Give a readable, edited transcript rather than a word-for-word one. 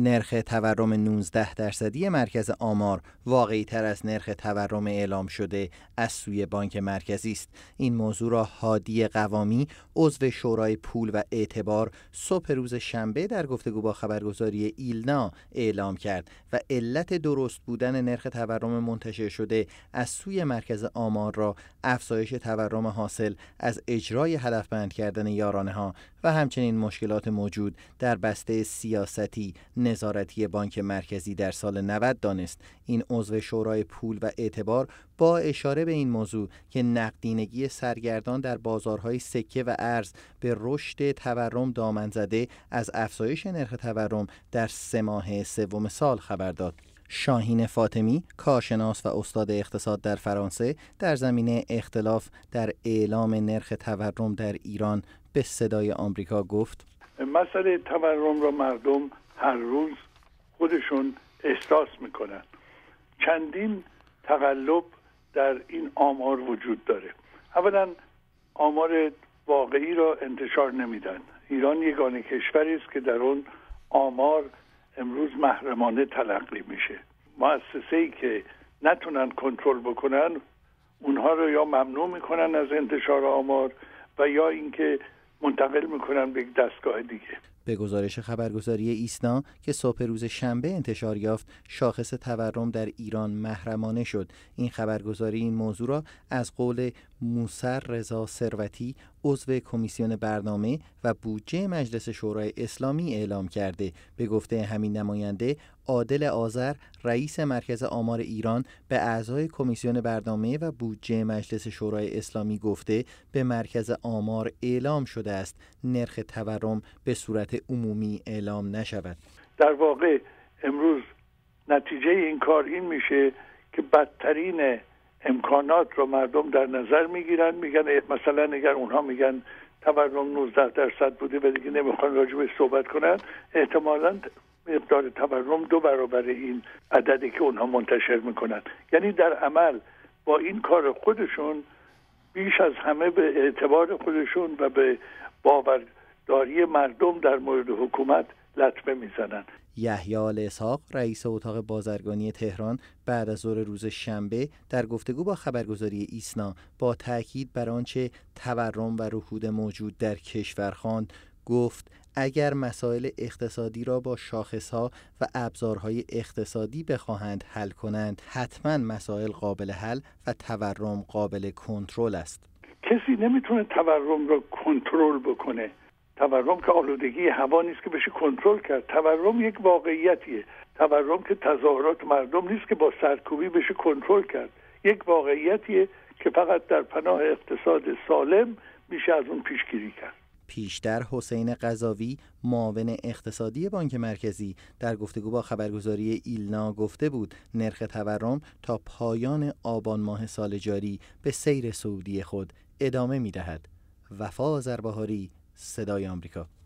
نرخ تورم 19% مرکز آمار واقعی تر از نرخ تورم اعلام شده از سوی بانک مرکزی است. این موضوع را هادی قوامی، عضو شورای پول و اعتبار، صبح روز شنبه در گفتگو با خبرگزاری ایلنا اعلام کرد و علت درست بودن نرخ تورم منتشر شده از سوی مرکز آمار را افزایش تورم حاصل از اجرای هدفمند کردن یارانه‌ها و همچنین مشکلات موجود در بسته سیاستی نظارتی بانک مرکزی در سال 90 دانست. این عضو شورای پول و اعتبار با اشاره به این موضوع که نقدینگی سرگردان در بازارهای سکه و ارز به رشد تورم دامن زده، از افزایش نرخ تورم در 3 ماه سوم سال خبر داد. شاهین فاطمی، کارشناس و استاد اقتصاد در فرانسه، در زمینه اختلاف در اعلام نرخ تورم در ایران به صدای آمریکا گفت: مسئله تورم را مردم هر روز خودشون احساس میکنن. چندین تقلب در این آمار وجود داره. اولا آمار واقعی را انتشار نمیدن. ایران یگانه کشوری است که در اون آمار امروز محرمانه تلقی میشه. مؤسسه‌ای که نتونن کنترل بکنن اونها رو یا ممنوع میکنن از انتشار آمار و یا اینکه منتقل میکنن به یک دستگاه دیگه. به گزارش خبرگزاری ایسنا که صبح روز شنبه انتشار یافت، شاخص تورم در ایران محرمانه شد. این خبرگزاری این موضوع را از قول موسی رضا ثروتی، عضو کمیسیون برنامه و بودجه مجلس شورای اسلامی اعلام کرده. به گفته همین نماینده، عادل آذر، رئیس مرکز آمار ایران، به اعضای کمیسیون برنامه و بودجه مجلس شورای اسلامی گفته به مرکز آمار اعلام شده است نرخ تورم به صورت عمومی اعلام نشود. در واقع امروز نتیجه این کار این میشه که بدترین امکانات رو مردم در نظر میگیرن، میگن مثلا اگر اونها میگن تورم 19% بوده و دیگه نمیخوان راجبش صحبت کنن، احتمالاً مقدار تورم 2 برابر این عددی که اونها منتشر میکنن. یعنی در عمل با این کار خودشون بیش از همه به اعتبار خودشون و به باورداری مردم در مورد حکومت لطمه میزنن. یحیی آل‌اسحاق، رئیس اتاق بازرگانی تهران، بعد از ظهر روز شنبه در گفتگو با خبرگزاری ایسنا با تاکید بر آنچه تورم و رکود موجود در کشور خواند گفت: اگر مسائل اقتصادی را با شاخصها و ابزارهای اقتصادی بخواهند حل کنند، حتما مسائل قابل حل و تورم قابل کنترل است. کسی نمیتونه تورم را کنترل بکنه. تورم که آلودگی هوا نیست که بشه کنترل کرد. تورم یک واقعیتیه. تورم که تظاهرات مردم نیست که با سرکوبی بشه کنترل کرد. یک واقعیتیه که فقط در پناه اقتصاد سالم میشه از اون پیشگیری کرد. پیشتر حسین قضاوی، معاون اقتصادی بانک مرکزی، در گفتگو با خبرگزاری ایلنا گفته بود نرخ تورم تا پایان آبان ماه سال جاری به سیر صعودی خود ادامه می‌دهد. وفا زرباهاری، صدای آمریکا.